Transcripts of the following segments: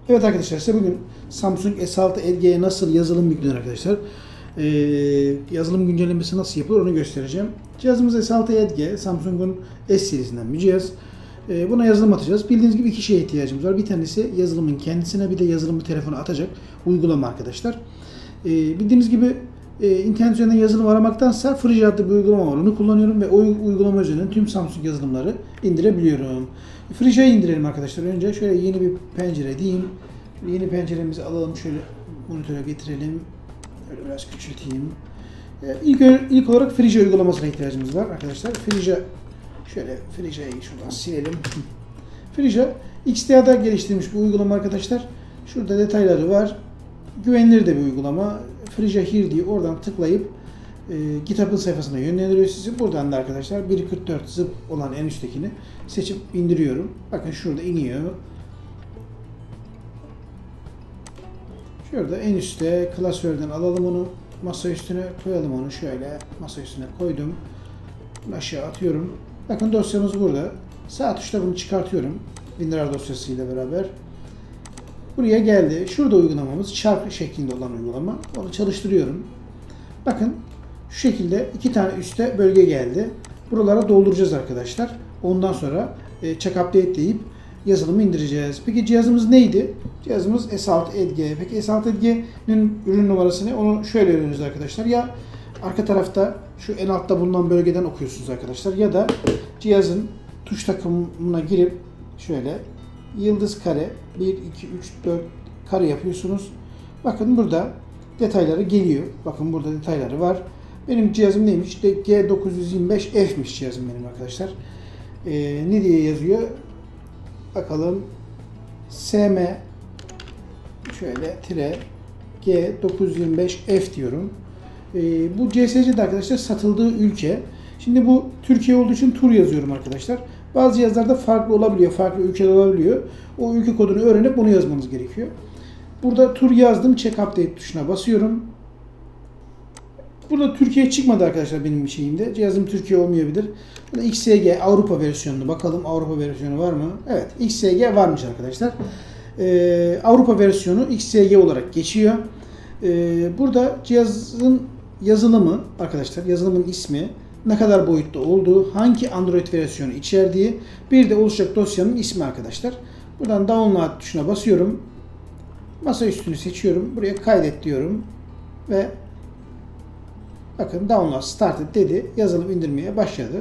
Evet arkadaşlar, size bugün Samsung S6 Edge'ye nasıl yazılım yüklenir arkadaşlar. Yazılım güncellemesi nasıl yapılır onu göstereceğim. Cihazımız S6 Edge, Samsung'un S serisinden bir cihaz. Buna yazılım atacağız. Bildiğiniz gibi iki şeye ihtiyacımız var. Bir tanesi yazılımın kendisine, bir de yazılımı telefona atacak uygulama arkadaşlar. Bildiğimiz gibi internet üzerinden yazılım aramaktansa Free adlı bir uygulama var. Onu kullanıyorum ve o uygulama üzerinden tüm Samsung yazılımları indirebiliyorum. Free'yi indirelim arkadaşlar. Önce şöyle yeni bir pencere diyeyim. Yeni penceremizi alalım. Şöyle monitöre getirelim. Böyle biraz küçülteyim. İlk olarak Free uygulamasına ihtiyacımız var arkadaşlar. Şöyle Free'yi şuradan silelim. Free XDA'da geliştirilmiş bu uygulama arkadaşlar. Şurada detayları var. Güvenilir de bir uygulama. Free Here diye oradan tıklayıp GitHub'ın sayfasına yönlendiriyor sizi. Buradan da arkadaşlar 1.44 zip olan en üsttekini seçip indiriyorum. Bakın şurada iniyor. Şurada en üstte klasörden alalım onu. Masa üstüne koyalım onu. Şöyle masa üstüne koydum. Bunu aşağı atıyorum. Bakın dosyamız burada. Sağ tuşla bunu çıkartıyorum. WinRAR dosyasıyla beraber. Buraya geldi. Şurada uygulamamız çarpı şeklinde olan uygulama. Onu çalıştırıyorum. Bakın şu şekilde iki tane üstte bölge geldi. Buralara dolduracağız arkadaşlar. Ondan sonra check update deyip yazılımı indireceğiz. Peki cihazımız neydi? Cihazımız S6 Edge. Peki S6 Edge'nin ürün numarası ne? Onu şöyle öğreniyoruz arkadaşlar. Ya arka tarafta şu en altta bulunan bölgeden okuyorsunuz arkadaşlar. Ya da cihazın tuş takımına girip şöyle yıldız kare 1, 2, 3, 4 kare yapıyorsunuz. Bakın burada detayları geliyor. Bakın burada detayları var. Benim cihazım neymiş? G925F'miş cihazım benim arkadaşlar. Ne diye yazıyor? Bakalım. SM şöyle tire G925F diyorum. Bu CSC'de arkadaşlar satıldığı ülke. Şimdi bu Türkiye olduğu için tur yazıyorum arkadaşlar. Bazı cihazlarda farklı olabiliyor. Farklı ülkeler olabiliyor. O ülke kodunu öğrenip onu yazmanız gerekiyor. Burada tur yazdım. Check update tuşuna basıyorum. Burada Türkiye çıkmadı arkadaşlar benim şeyimde. Cihazım Türkiye olmayabilir. Burada XSG Avrupa versiyonunu bakalım. Avrupa versiyonu var mı? Evet. XSG varmış arkadaşlar. Avrupa versiyonu XSG olarak geçiyor. Burada cihazın yazılımı arkadaşlar, yazılımın ismi, ne kadar boyutta olduğu, hangi Android versiyonu içerdiği, bir de oluşacak dosyanın ismi arkadaşlar. Buradan download tuşuna basıyorum. Masa üstünü seçiyorum. Buraya kaydet diyorum. Ve bakın download started dedi. Yazılım indirmeye başladı.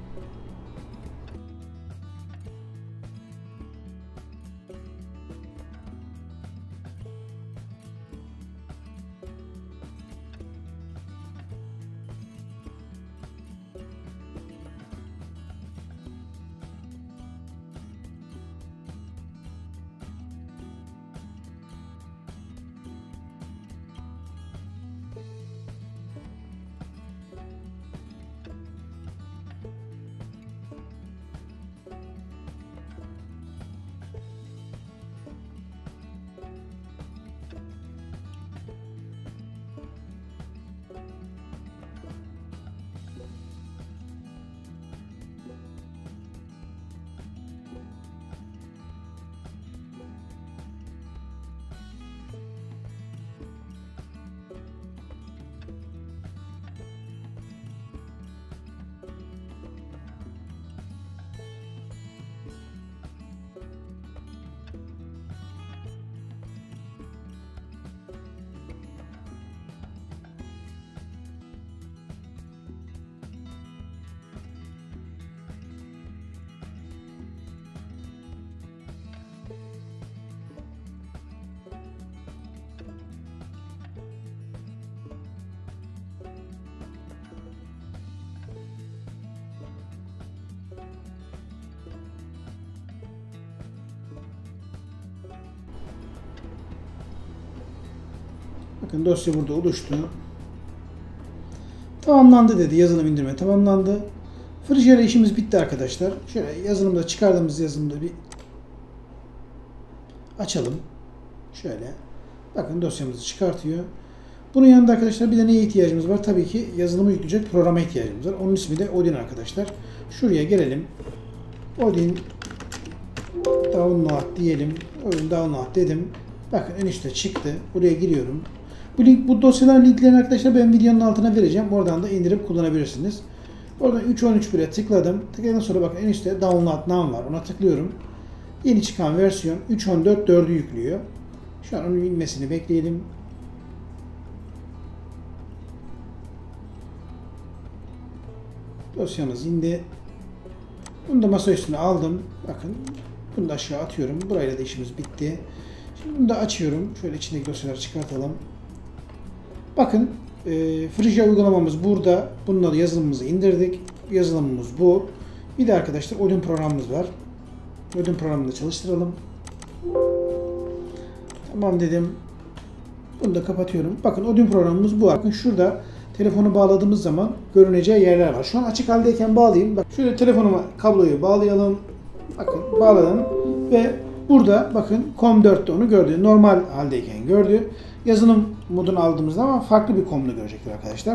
Bakın dosya burada oluştu. Tamamlandı dedi. Yazılım indirme tamamlandı. Free ile işimiz bitti arkadaşlar. Şöyle yazılımda çıkardığımız yazılımda bir açalım. Şöyle. Bakın dosyamızı çıkartıyor. Bunun yanında arkadaşlar bir de neye ihtiyacımız var? Tabii ki yazılımı yükleyecek programa ihtiyacımız var. Onun ismi de Odin arkadaşlar. Şuraya gelelim. Odin Download diyelim. Oyun download dedim. Bakın en üstte çıktı. Buraya giriyorum. Bu dosyaların linklerini arkadaşlar ben videonun altına vereceğim. Oradan da indirip kullanabilirsiniz. Oradan 3.13.1'e tıkladım. Tıkladıktan sonra bakın en üstte Download Now var. Ona tıklıyorum. Yeni çıkan versiyon 3.14.4'ü yüklüyor. Şu an onun inmesini bekleyelim. Dosyamız indi. Bunu da masa üstüne aldım. Bakın bunu da aşağı atıyorum. Burayla da işimiz bitti. Şimdi bunu da açıyorum. Şöyle içindeki dosyaları çıkartalım. Bakın Frisia uygulamamız burada. Bununla da yazılımımızı indirdik. Yazılımımız bu. Bir de arkadaşlar Odin programımız var. Odin programını da çalıştıralım. Tamam dedim. Bunu da kapatıyorum. Bakın Odin programımız bu. Bakın şurada telefonu bağladığımız zaman görüneceği yerler var. Şu an açık haldeyken bağlayayım. Bak şöyle telefonuma kabloyu bağlayalım. Bakın bağladım ve burada bakın COM4'te onu gördü. Normal haldeyken gördü. Yazılım modunu aldığımızda ama farklı bir COM'da görecektir arkadaşlar.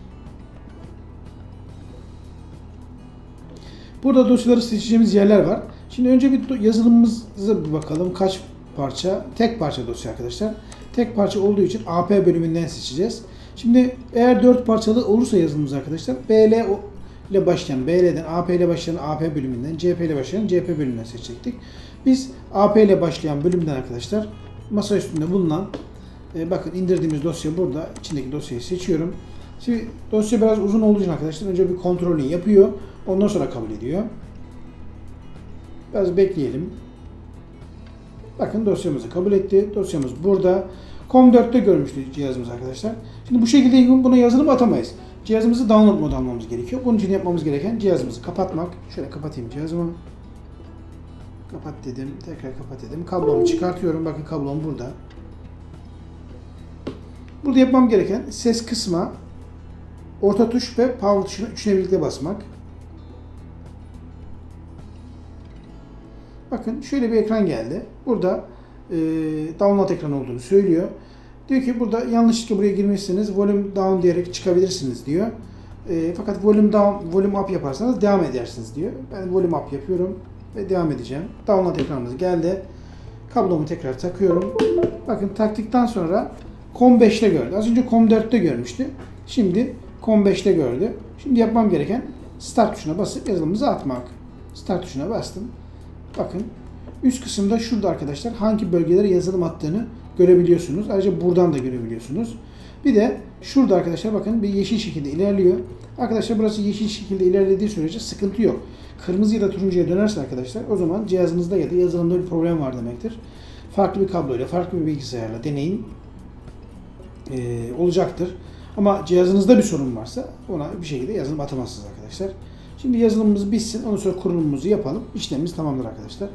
Burada dosyaları seçeceğimiz yerler var. Şimdi önce bir yazılımımıza bir bakalım. Kaç parça? Tek parça dosya arkadaşlar. Tek parça olduğu için AP bölümünden seçeceğiz. Şimdi eğer 4 parçalı olursa yazılımımız arkadaşlar BL ile başlayan, BL'den AP ile başlayan AP bölümünden, CP ile başlayan CP bölümünden seçecektik. Biz AP ile başlayan bölümden arkadaşlar masa üstünde bulunan bakın indirdiğimiz dosya burada. İçindeki dosyayı seçiyorum. Şimdi dosya biraz uzun olduğu için arkadaşlar önce bir kontrolünü yapıyor. Ondan sonra kabul ediyor. Biraz bekleyelim. Bakın dosyamızı kabul etti. Dosyamız burada. COM4'te görmüştü cihazımız arkadaşlar. Şimdi bu şekilde buna yazılım atamayız. Cihazımızı download modu almamız gerekiyor. Bunun için yapmamız gereken cihazımızı kapatmak. Şöyle kapatayım cihazımı. Kapat dedim. Tekrar kapat dedim. Kablomu çıkartıyorum. Bakın kablom burada. Burada yapmam gereken ses kısma, orta tuş ve power tuşuna üçüne birlikte basmak. Bakın şöyle bir ekran geldi. Burada download ekranı olduğunu söylüyor. Diyor ki burada yanlışlıkla buraya girmişseniz volume down diyerek çıkabilirsiniz diyor. Fakat volume down, volume up yaparsanız devam edersiniz diyor. Ben volume up yapıyorum ve devam edeceğim. Download ekranımız geldi. Kablomu tekrar takıyorum. Bakın taktıktan sonra COM5'te gördü. Az önce COM4'te görmüştü. Şimdi COM5'te gördü. Şimdi yapmam gereken start tuşuna basıp yazılımımızı atmak. Start tuşuna bastım. Bakın üst kısımda şurada arkadaşlar hangi bölgelere yazılım attığını görebiliyorsunuz. Ayrıca buradan da görebiliyorsunuz. Bir de şurada arkadaşlar bakın bir yeşil şekilde ilerliyor. Arkadaşlar burası yeşil şekilde ilerlediği sürece sıkıntı yok. Kırmızı ya da turuncuya dönerse arkadaşlar o zaman cihazınızda ya da yazılımda bir problem var demektir. Farklı bir kabloyla, farklı bir bilgisayarla deneyin olacaktır. Ama cihazınızda bir sorun varsa ona bir şekilde yazılım atamazsınız arkadaşlar. Şimdi yazılımımız bitsin. Ondan sonra kurulumumuzu yapalım. İşlemimiz tamamdır arkadaşlar.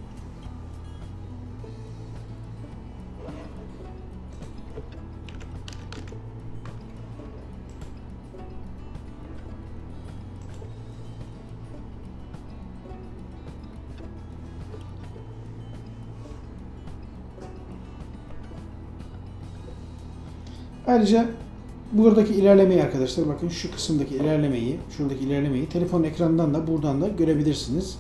Ayrıca buradaki ilerlemeyi arkadaşlar bakın şu kısımdaki ilerlemeyi, şuradaki ilerlemeyi telefon ekranından da buradan da görebilirsiniz.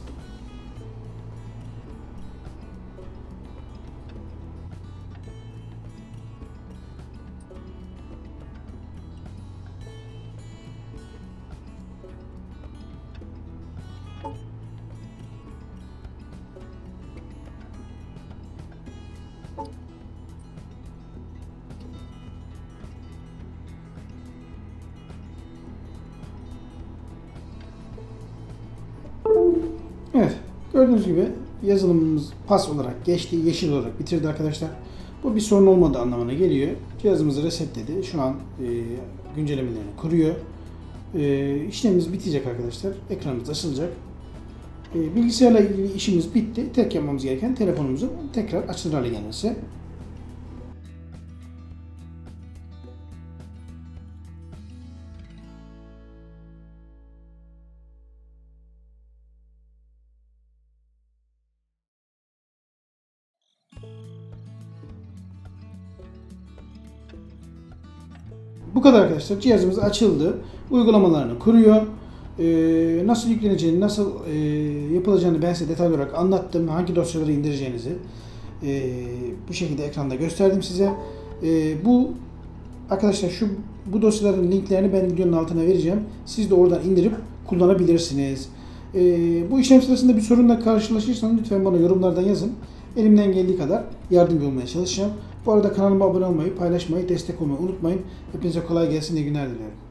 Evet, gördüğünüz gibi yazılımımız pas olarak geçti, yeşil olarak bitirdi arkadaşlar. Bu bir sorun olmadığı anlamına geliyor. Cihazımızı resetledi. Şu an güncellemelerini kuruyor. İşlemimiz bitecek arkadaşlar. Ekranımız açılacak. Bilgisayarla ilgili işimiz bitti. Tek yapmamız gereken telefonumuzun tekrar açılır hale gelmesi. Bu kadar arkadaşlar. Cihazımız açıldı. Uygulamalarını kuruyor. Nasıl yükleneceğini, nasıl yapılacağını ben size detaylı olarak anlattım. Hangi dosyaları indireceğinizi bu şekilde ekranda gösterdim size. Bu arkadaşlar bu dosyaların linklerini ben videonun altına vereceğim. Siz de oradan indirip kullanabilirsiniz. Bu işlem sırasında bir sorunla karşılaşırsanız lütfen bana yorumlardan yazın. Elimden geldiği kadar yardımcı olmaya çalışacağım. Bu arada kanalıma abone olmayı, paylaşmayı, destek olmayı unutmayın. Hepinize kolay gelsin, iyi günler diliyorum.